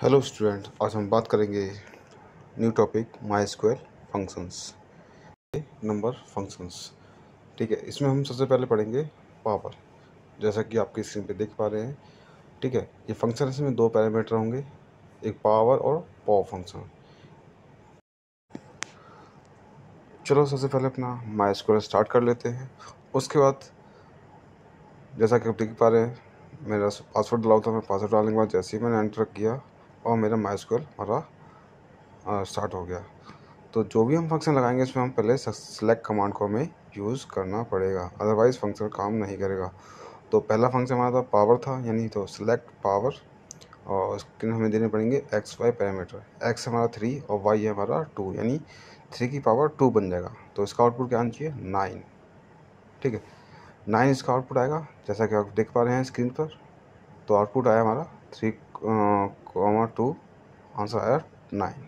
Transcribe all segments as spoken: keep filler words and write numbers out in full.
Hello student, आज हम बात करेंगे new topic MySQL functions, number functions. ठीक है, इसमें हम सबसे पहले पढ़ेंगे पावर, जैसा कि आपकी स्क्रीन पे देख पा रहे हैं। ठीक है, ये फंक्शन इसमें दो पैरामीटर होंगे, एक पावर और पावर फंक्शन। चलो सबसे पहले अपना माई स्क्वायर स्टार्ट कर लेते हैं। उसके बाद जैसा कि आप देख पा रहे हैं, मेरा पासवर्ड डाला था। मैं पासवर्ड डालने के बाद जैसे ही मैंने एंटर किया और मेरा माई स्क्वायर हमारा स्टार्ट हो गया। तो जो भी हम फंक्शन लगाएंगे इसमें हम पहले सेलेक्ट कमांड को हमें यूज़ करना पड़ेगा, अदरवाइज़ फंक्शन काम नहीं करेगा। तो पहला फंक्शन हमारा था पावर था, यानी तो सेलेक्ट पावर, और उसके हमें देने पड़ेंगे एक्स वाई पैरामीटर। एक्स हमारा थ्री और वाई है हमारा टू, यानी थ्री की पावर टू बन जाएगा। तो इसका आउटपुट क्या आना चाहिए? नाइन। ठीक है, नाइन इसका आउटपुट आएगा, जैसा कि आप देख पा रहे हैं स्क्रीन पर। तो आउटपुट आया हमारा थ्री कॉमा टू, आंसर आया नाइन।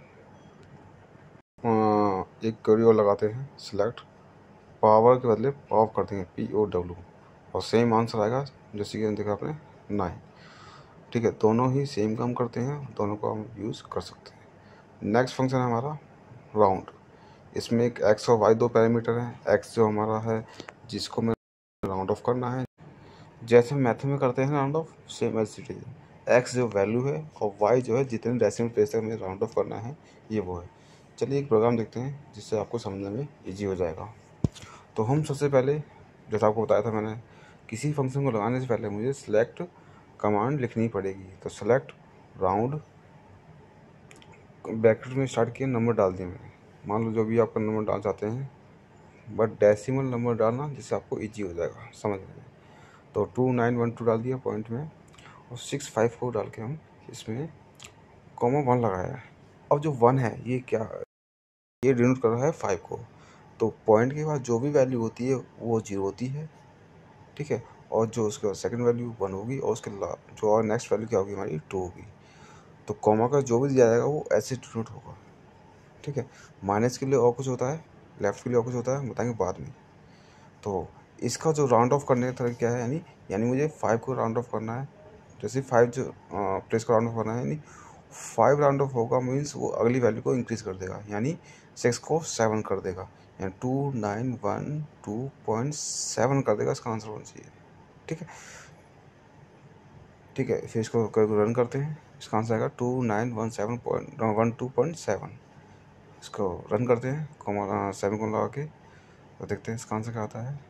एक क्वेरी और लगाते हैं, सिलेक्ट पावर के बदले पॉप कर देंगे, पी ओ डब्ल्यू, और सेम आंसर आएगा जैसे कि देखा आपने, नाइन। ठीक है, दोनों ही सेम काम करते हैं, दोनों को हम यूज़ कर सकते हैं। नेक्स्ट फंक्शन है हमारा राउंड। इसमें एक एक्स और वाई दो पैरामीटर हैं। एक्स जो हमारा है जिसको मैं राउंड ऑफ करना है, जैसे मैथ में करते हैं round off, same as it is. X जो वैल्यू है और वाई जो है जितने डेसिमल प्लेस तक हमें राउंड ऑफ करना है, ये वो है। चलिए एक प्रोग्राम देखते हैं जिससे आपको समझने में ईजी हो जाएगा। तो हम सबसे पहले, जैसा आपको बताया था मैंने, किसी फंक्शन को लगाने से पहले मुझे सेलेक्ट कमांड लिखनी पड़ेगी। तो सेलेक्ट राउंड, ब्रैकेट में स्टार्ट किया, नंबर डाल दिया मैंने। मान लो जो भी आपका नंबर डाल चाहते हैं, बट डेसिमल नंबर डालना जिससे आपको इजी हो जाएगा समझने में। तो टू नाइन वन टू डाल दिया पॉइंट में, और सिक्स फाइव फोर डाल के हम इसमें कॉमा वन लगाया है। अब जो वन है ये क्या, ये डिनोट कर रहा है फाइव को। तो पॉइंट के बाद जो भी वैल्यू होती है वो जीरो होती है। ठीक है, और जो उसके बाद सेकंड वैल्यू वन होगी, और उसके जो और नेक्स्ट वैल्यू क्या होगी हमारी, टू होगी। तो कॉमा का जो भी दिया जाएगा वो ऐसे डिनोट होगा। ठीक है, माइनस के लिए और कुछ होता है, लेफ्ट के लिए और कुछ होता है, बताएंगे बाद में। तो इसका जो राउंड ऑफ करने का तरीका क्या है, यानी यानी मुझे फाइव को राउंड ऑफ करना है। जैसे फाइव जो प्लेस को राउंड ऑफ करना है, यानी फाइव राउंड ऑफ होगा मीन्स वो अगली वैल्यू को इंक्रीज कर देगा, यानी सिक्स को सेवन कर देगा, यानी two nine one two point seven कर देगा। इसका आंसर होना चाहिए। ठीक है, ठीक है, फिर इसको रन करते हैं। इसका आंसर आएगा two nine one seven point one two point seven. इसको रन करते हैं कॉमा सेवन को लगा के, तो देखते हैं इसका आंसर क्या आता है।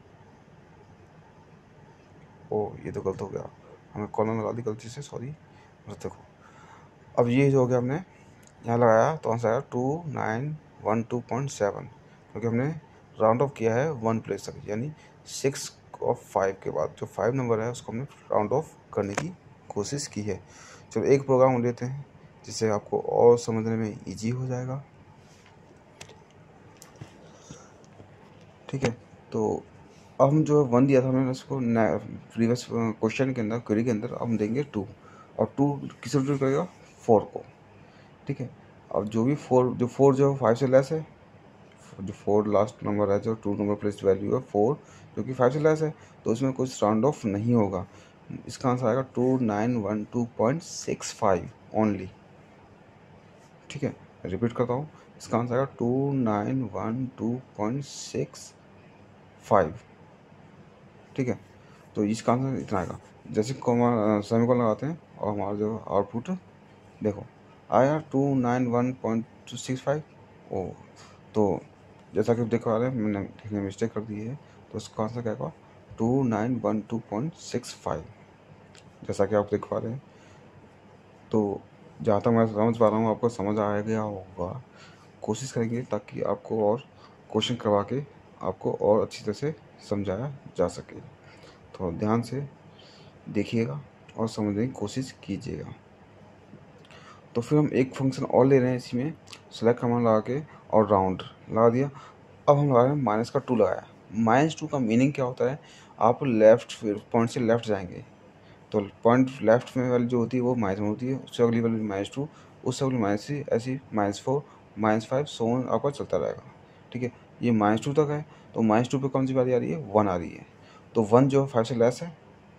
ओ, ये तो गलत हो गया, हमें कॉलम लगा दी गलती से, सॉरी। देखो अब ये जो हो गया, हमने यहाँ लगाया तो आंसर आया two nine one two point seven, क्योंकि हमने राउंड ऑफ किया है वन प्लेस तक, यानी सिक्स और फाइव के बाद जो फाइव नंबर है उसको हमने राउंड ऑफ करने की कोशिश की है। चलो एक प्रोग्राम लेते हैं जिससे आपको और समझने में ईजी हो जाएगा। ठीक है, तो अब हम जो वन दिया था हमने उसको प्रीवियस क्वेश्चन के अंदर, क्वेरी के अंदर, अब हम देंगे टू, और टू किस रिलेट करेगा, फोर को। ठीक है, अब जो भी फोर, जो फोर जो है फाइव से लेस है, जो फोर लास्ट नंबर है, जो टू नंबर प्लेस वैल्यू है फोर, जो कि फाइव से लेस है, तो उसमें कुछ राउंड ऑफ नहीं होगा। इसका आंसर आएगा two nine one two point six five only. ठीक है, रिपीट करता हूँ, इसका आंसर आएगा two nine one two point six five. ठीक है, तो इसका आंसर इतना आएगा। जैसे कॉमा सेमीकोलन लगाते हैं और हमारा जो आउटपुट देखो आया two nine one point two six five. ओ, तो जैसा कि आप देख पा रहे हैं, मैंने लिखने में मिस्टेक कर दी है, तो उसका आंसर क्या होगा, two nine one two point six five, जैसा कि आप देख पा रहे हैं। तो जहाँ तक मैं समझ पा रहा हूँ आपको समझ आ गया होगा। कोशिश करेंगे ताकि आपको और क्वेश्चन करवा के आपको और अच्छी तरह से समझाया जा सके। तो ध्यान से देखिएगा और समझने की कोशिश कीजिएगा। तो फिर हम एक फंक्शन और ले रहे हैं इसमें, सेलेक्ट कमांड लगा के और राउंड लगा दिया। अब हम लगा रहे हैं माइनस का टू लगाया। माइनस टू का मीनिंग क्या होता है, आप लेफ्ट पॉइंट से लेफ्ट जाएंगे तो पॉइंट लेफ्ट में वाली जो होती है वो माइनस में होती है, उससे अगली वाली माइनस टू, उससे अगली माइनस थ्री, ऐसी minus four, minus five, so on आपका चलता रहेगा। ठीक है, ये माइनस टू तक है, तो माइनस टू पे कौन सी बारी आ रही है, वन आ रही है। तो वन जो फाइव से लेस है,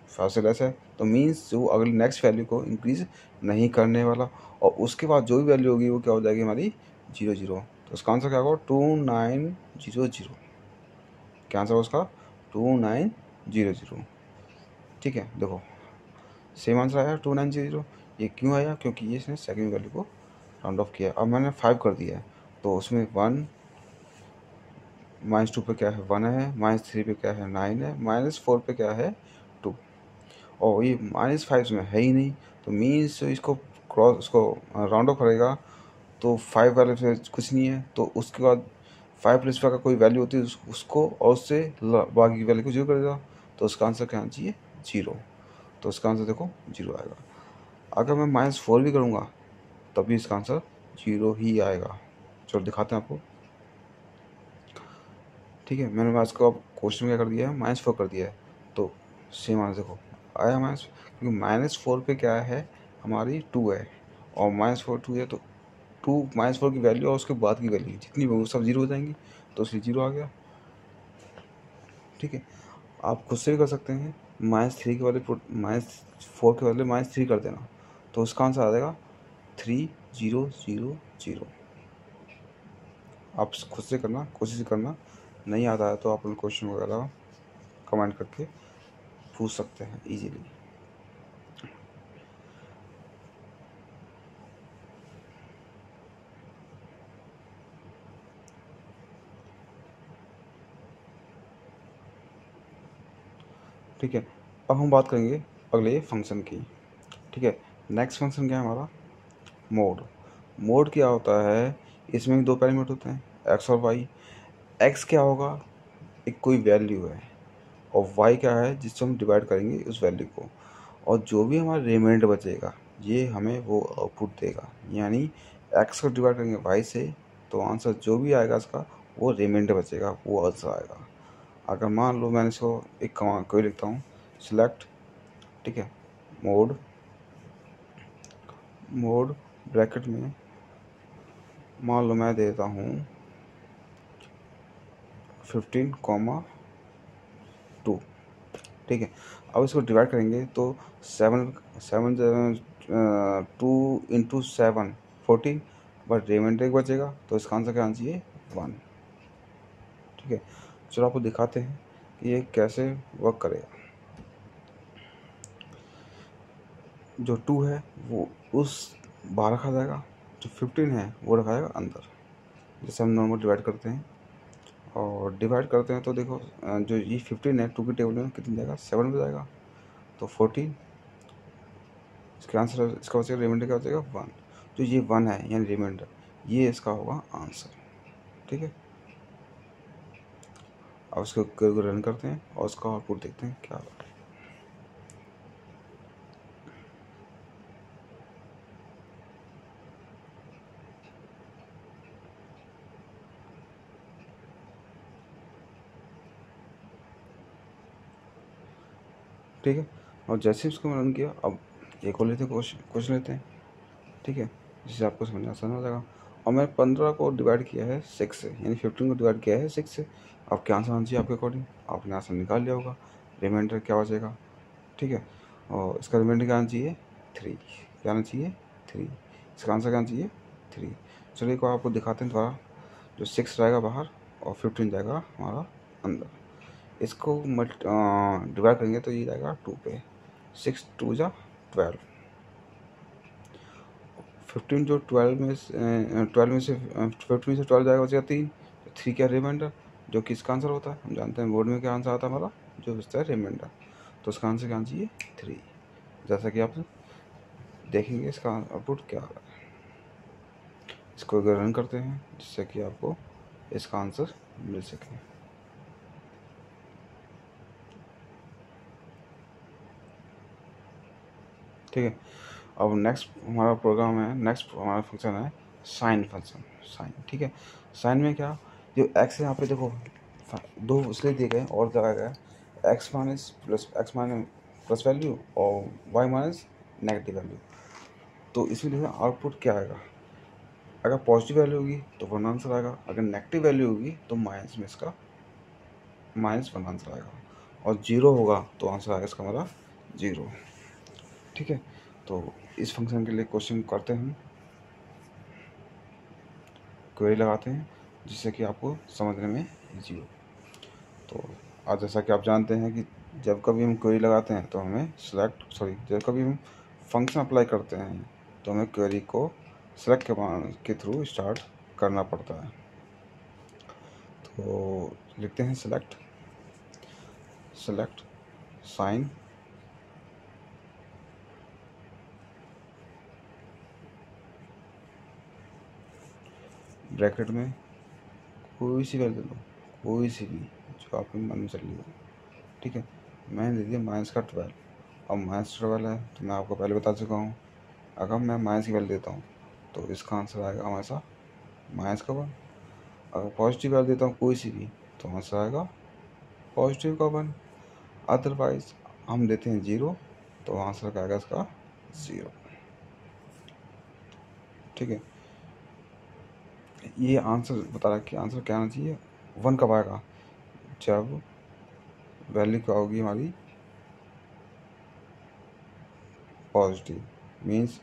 फाइव से लेस है तो मीन्स जो अगली नेक्स्ट वैल्यू को इंक्रीज नहीं करने वाला, और उसके बाद जो भी वैल्यू होगी वो क्या हो जाएगी हमारी जीरो जीरो। तो उसका आंसर क्या होगा टू नाइन जीरो जीरो। क्या आंसर होगा उसका टू नाइन जीरो जीरो। ठीक है, देखो सेम आंसर आया टू नाइन जीरो जीरो। ये क्यों आया? क्योंकि ये इसने सेकंड वैल्यू को राउंड ऑफ किया। अब मैंने फाइव कर दिया है तो उसमें वन, माइनस टू पे क्या है वन है, माइनस थ्री पे क्या है नाइन है, माइनस फोर पे क्या है टू, और ये माइनस फाइव में है ही नहीं। तो मीन्स इसको क्रॉस उसको राउंड ऑफ करेगा तो फाइव वाले से कुछ नहीं है, तो उसके बाद फाइव प्लस फाइव का कोई वैल्यू होती है उस, उसको और उससे बाकी की वैल्यू को जीरो कर देगा। तो उसका आंसर क्या आना चाहिए जीरो। तो उसका आंसर देखो जीरो आएगा। अगर मैं माइनस फोर भी करूँगा तभी इसका आंसर जीरो ही आएगा। चलो दिखाते हैं आपको। ठीक है, मैंने आज को अब क्वेश्चन क्या कर दिया है माइनस फोर कर दिया है, तो सेम आंसर देखो आया माइनस, क्योंकि माइनस फोर पे क्या है हमारी टू है, और माइनस फोर टू है तो टू माइनस फोर की वैल्यू और उसके बाद की वैल्यू जितनी भी वो सब जीरो हो जाएंगी, तो इसलिए जीरो आ गया। ठीक है, आप खुद से भी कर सकते हैं, माइनस थ्री के वाले माइनस फोर के वाले माइनस थ्री कर देना, तो उसका आंसर आ जाएगा थ्री जीरो जीरो जीरो। आप खुद से करना, कोशिश करना, नहीं आता है तो आप उन क्वेश्चन वगैरह कमेंट करके पूछ सकते हैं इजीली। ठीक है, अब हम बात करेंगे अगले फंक्शन की। ठीक है, नेक्स्ट फंक्शन क्या है हमारा मोड। मोड क्या होता है, इसमें भी दो पैरामीटर होते हैं एक्स और वाई। एक्स क्या होगा, एक कोई वैल्यू है, और वाई क्या है जिससे हम डिवाइड करेंगे उस वैल्यू को, और जो भी हमारा रिमाइंडर बचेगा ये हमें वो आउटपुट देगा। यानी एक्स को डिवाइड करेंगे वाई से तो आंसर जो भी आएगा इसका वो रिमाइंडर बचेगा, वो आंसर आएगा। अगर मान लो मैंने इसको एक कमा कोई लिखता हूँ सिलेक्ट, ठीक है, मोड मोड ब्रैकेट में मान लो मैं देता हूँ फिफ्टीन कॉमा टू। ठीक है, अब इसको डिवाइड करेंगे तो seven seven two into seven fourteen, but reminder एक बचेगा तो इसका आंसर क्या आना चाहिए वन। ठीक है, चलो आपको दिखाते हैं कि ये कैसे वर्क करेगा। जो टू है वो उस बाहर रखा जाएगा, जो फिफ्टीन है वो रखा जाएगा अंदर, जैसे हम नॉर्मल डिवाइड करते हैं। और डिवाइड करते हैं तो देखो जो ये फिफ्टीन है टू की टेबल में कितनी जाएगा सेवन में जाएगा, तो फोर्टीन इसका आंसर, इसका बचेगा रिमाइंडर क्या बचेगा वन। तो ये वन है यानी रिमाइंडर, ये इसका होगा आंसर। ठीक है, अब उसको रन करते हैं और उसका आउटपुट देखते हैं क्या होगा। ठीक है, और जैसे ही उसको रन किया अब एक और लेते हैं क्वेश्चन क्वेश्चन लेते हैं। ठीक है, जिससे आपको समझना आसान हो जाएगा। और मैंने पंद्रह को डिवाइड किया है सिक्स से, यानी फिफ्टीन को डिवाइड किया है सिक्स से। अब क्या आंसर आना चाहिए आपके अकॉर्डिंग, आपने आंसर निकाल लिया होगा, रिमाइंडर क्या बचेगा। ठीक है, और इसका रिमाइंडर क्या आना चाहिए थ्री, क्या आना चाहिए थ्री, इसका आंसर क्या आना चाहिए थ्री। चलिए को आपको दिखाते हैं दोबारा। जो सिक्स जाएगा बाहर और फिफ्टीन जाएगा हमारा अंदर, इसको मल्ट डिवाइड करेंगे तो ये जाएगा टू पे, सिक्स टू जा ट्वेल्व, फिफ्टीन जो ट्वेल्व में से ट्वेल्व में से फिफ्टीन से ट्वेल्व जाएगा बचेगा तीन, तो थ्री क्या रिमाइंडर, जो कि इसका आंसर होता है। हम जानते हैं बोर्ड में क्या आंसर आता है हमारा, जो बचता है रिमाइंडर, तो उसका आंसर क्या आना चाहिए थ्री। जैसा कि आप देखेंगे इसका आउटपुट क्या आ रहा है। इसको अगर रन करते हैं जिससे कि आपको इसका आंसर मिल सके। ठीक है, अब नेक्स्ट हमारा प्रोग्राम है, नेक्स्ट हमारा फंक्शन है साइन फंक्शन, साइन। ठीक है, साइन में क्या, जो एक्स है यहाँ पे देखो दो इसलिए दिए गए और लगाया गया X minus plus X minus plus value और वाई माइनस नेगेटिव वैल्यू। तो इसमें देखो आउटपुट क्या आएगा, अगर पॉजिटिव वैल्यू होगी तो वन आंसर आएगा, अगर नेगेटिव वैल्यू होगी तो माइनस में इसका माइनस वन आंसर आएगा, और जीरो होगा तो आंसर आएगा इसका हमारा ज़ीरो। ठीक है, तो इस फंक्शन के लिए क्वेश्चन करते हैं, क्वेरी लगाते हैं जिससे कि आपको समझने में ईजी हो। तो आज जैसा कि आप जानते हैं कि जब कभी हम क्वेरी लगाते हैं तो हमें सेलेक्ट सॉरी जब कभी हम फंक्शन अप्लाई करते हैं तो हमें क्वेरी को सेलेक्ट के के थ्रू स्टार्ट करना पड़ता है। तो लिखते हैं सेलेक्ट सेलेक्ट साइन ब्रैकेट में कोई सी वैल्यू दे लो, कोई सी भी जो आपके मन में चली हो। ठीक है, मैंने दे दिया माइनस का ट्वेल्व। अब माइनस ट्वेल्व है तो मैं आपको पहले बता चुका हूँ, अगर मैं माइनस की वैल्यू देता हूँ तो इसका आंसर आएगा हमेशा माइनस का वन। अगर पॉजिटिव वैल्यू देता हूँ कोई सी भी तो आंसर आएगा पॉजिटिव का वन। अदरवाइज हम देते हैं जीरो तो आंसर का आएगा इसका ज़ीरो। ठीक है, ये आंसर बता रहा है कि आंसर क्या आना चाहिए, वन कब आएगा, जब वैल्यू क्या होगी हमारी पॉजिटिव। मीन्स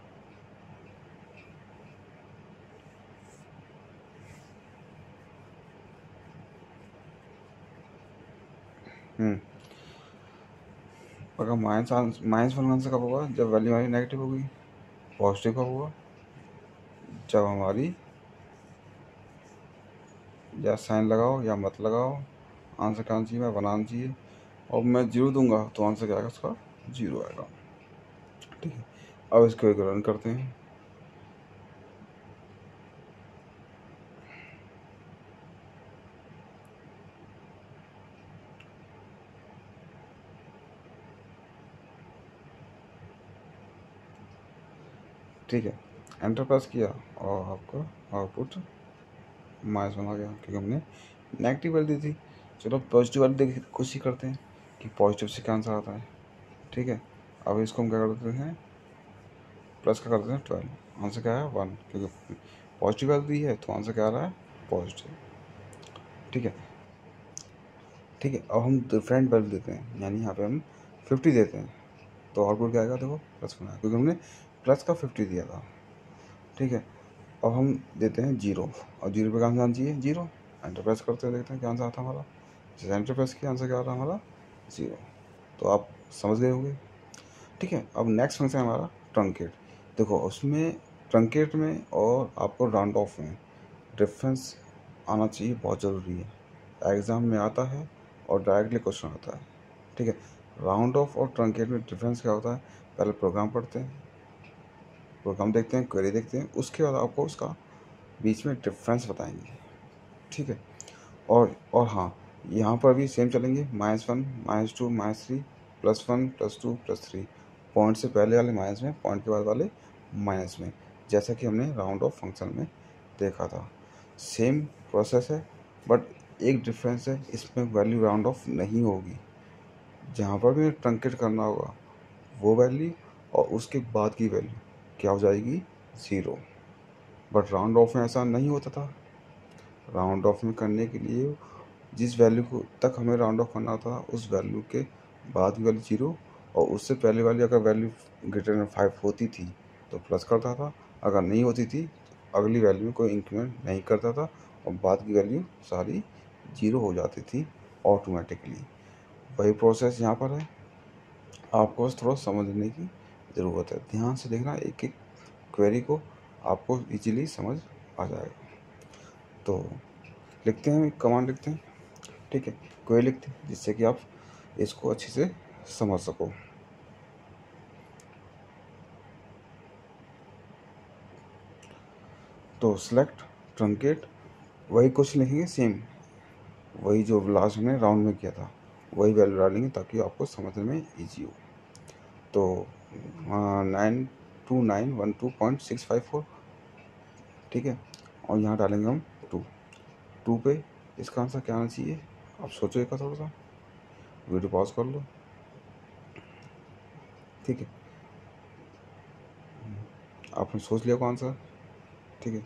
हम्म अगर माइनस माइनस वन आंसर कब होगा, जब वैल्यू हमारी नेगेटिव होगी। पॉजिटिव कब होगा, जब हमारी या साइन लगाओ या मत लगाओ आंसर क्या आना चाहिए, मैं बनाना चाहिए। और मैं जीरो दूंगा तो आंसर क्या आएगा, उसका जीरो आएगा। ठीक है, अब इसको एक रन करते हैं। ठीक है, एंटर प्रेस किया और आपका आउटपुट माइनस वन आ गया क्योंकि हमने नेगेटिव वैल्यू दी थी। चलो पॉजिटिव वैल्यू देख कोशिश करते हैं कि पॉजिटिव से क्या आंसर आता है। ठीक है, अब इसको हम क्या करते हैं, प्लस का करते हैं ट्वेल्व। आंसर क्या है वन, क्योंकि पॉजिटिव वैल्यू दी है तो आंसर क्या आ रहा है पॉजिटिव। ठीक है ठीक है अब हम डिफरेंट वैल्यू देते हैं, यानी यहाँ पे हम फिफ्टी देते हैं तो आउटपुट क्या आएगा, देखो प्लस वन आया क्योंकि हमने प्लस का फिफ्टी दिया था। ठीक है, अब हम देते हैं जीरो और जीरो पे का आंसर आना चाहिए जीरो। एंटर प्रेस करते हैं, देखते हैं क्या आंसर आता है हमारा। जैसे एंटर प्रेस किया आंसर क्या आ रहा है हमारा जीरो। तो आप समझ गए होंगे। ठीक है, अब नेक्स्ट फंक्शन है हमारा ट्रंकेट। देखो उसमें ट्रंकेट में और आपको राउंड ऑफ में डिफरेंस आना चाहिए, बहुत ज़रूरी है। एग्ज़ाम में आता है और डायरेक्टली क्वेश्चन आता है। ठीक है, राउंड ऑफ और ट्रंकेट में डिफरेंस क्या होता है, पहले प्रोग्राम पढ़ते हैं, प्रोग्राम देखते हैं, क्वेरी देखते हैं, उसके बाद आपको उसका बीच में डिफरेंस बताएंगे। ठीक है, और और हाँ, यहाँ पर भी सेम चलेंगे, minus one minus two minus three plus one plus two plus three. Point से पहले वाले माइनस में, पॉइंट के बाद वाले माइनस में, जैसा कि हमने राउंड ऑफ फंक्शन में देखा था। सेम प्रोसेस है, बट एक डिफरेंस है, इसमें वैल्यू राउंड ऑफ नहीं होगी। जहाँ पर भी ट्रंकेट करना होगा वो वैल्यू और उसके बाद की वैल्यू क्या हो जाएगी, ज़ीरो। बट राउंड ऑफ में ऐसा नहीं होता था। राउंड ऑफ में करने के लिए जिस वैल्यू को तक हमें राउंड ऑफ करना था उस वैल्यू के बाद की वैल्यू जीरो, और उससे पहले वाली अगर वैल्यू ग्रेटर देन फाइव होती थी तो प्लस करता था, अगर नहीं होती थी तो अगली वैल्यू में कोई इंक्रीमेंट नहीं करता था और बाद की वैल्यू सारी जीरो हो जाती थी ऑटोमेटिकली। वही प्रोसेस यहाँ पर है, आपको बस थोड़ा समझने की ज़रूरत है। ध्यान से देखना, एक एक क्वेरी को आपको इजीली समझ आ जाएगा। तो लिखते हैं, एक कमांड लिखते हैं। ठीक है, क्वेरी लिखते हैं जिससे कि आप इसको अच्छे से समझ सको। तो सेलेक्ट ट्रंकेट, वही क्वेश्चन लिखेंगे सेम, वही जो लास्ट में राउंड में किया था वही वैल्यू डालेंगे ताकि आपको समझने में इजी हो। तो nine two nine one two point six five four. ठीक है, और यहाँ डालेंगे हम टू। टू पे इसका आंसर क्या आना चाहिए, आप सोचो एक थोड़ा सा, वीडियो पॉज कर लो। ठीक है, आपने सोच लिया कौन आंसर। ठीक है,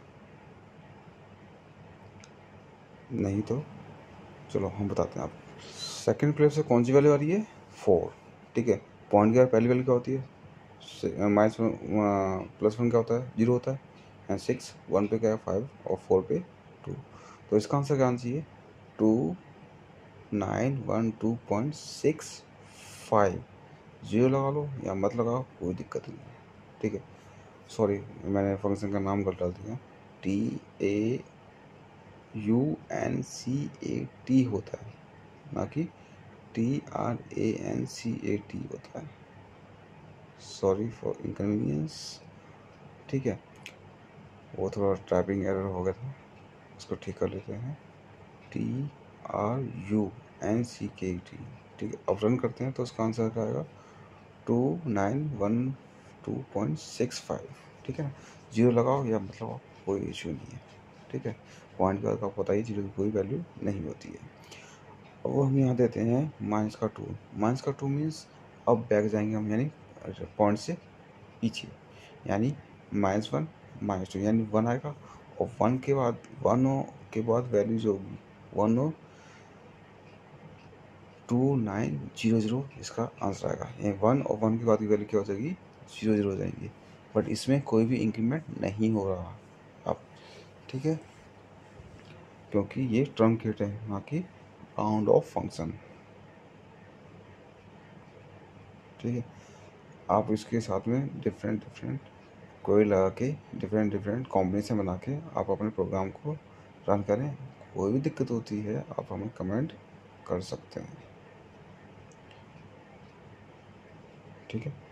नहीं तो चलो हम बताते हैं आप। सेकंड प्लेस से कौन सी वैल्यू आ रही है, फोर। ठीक है। पॉइंट की पहली वैल्यू क्या होती है, माइनस प्लस वन क्या होता है, जीरो होता है, एंड सिक्स, वन पे क्या है फाइव, और फोर पे टू। तो इसका आंसर क्या आना चाहिए, two nine one two point six five. Zero लगा लो या मत लगाओ, कोई दिक्कत नहीं है, ठीक है। सॉरी, मैंने फंक्शन का नाम गलत डाल दिया, T A U N C A T होता है, ना कि T R A N C A T होता है। सॉरी फॉर इनकन्वीनियंस, ठीक है। वो थोड़ा टाइपिंग एरर हो गया था, उसको ठीक कर लेते हैं। T R U N C के टी, ठीक है। अब रन करते हैं तो उसका आंसर क्या आएगा, two nine one two point six five, ठीक है ना। जीरो लगाओ या मत लगाओ, कोई इशू नहीं है, ठीक है। पॉइंट का आपको पता ही, जीरो की कोई वैल्यू नहीं होती है। अब वो हम यहाँ देते हैं माइनस का टू, माइनस का टू मीन्स अब बैक जाएंगे हम, यानी पॉइंट से पीछे, यानी माइनस वन माइनस टू, यानी वन आएगा, और वन के बाद वन के बाद वैल्यू जो होगी वन हो टू नाइन जीरो जीरो, इसका आंसर आएगा। ये वन और वन के बाद की वैल्यू क्या हो जाएगी, जीरो जीरो हो जाएंगी, बट इसमें कोई भी इंक्रीमेंट नहीं हो रहा अब, ठीक है, क्योंकि ये ट्रंकेट है, ना कि राउंड ऑफ फंक्शन, ठीक है। आप इसके साथ में डिफरेंट डिफरेंट कोई लगा के, डिफरेंट डिफरेंट कॉम्बिनेशन बना के आप अपने प्रोग्राम को रन करें। कोई भी दिक्कत होती है आप हमें कमेंट कर सकते हैं, ठीक है।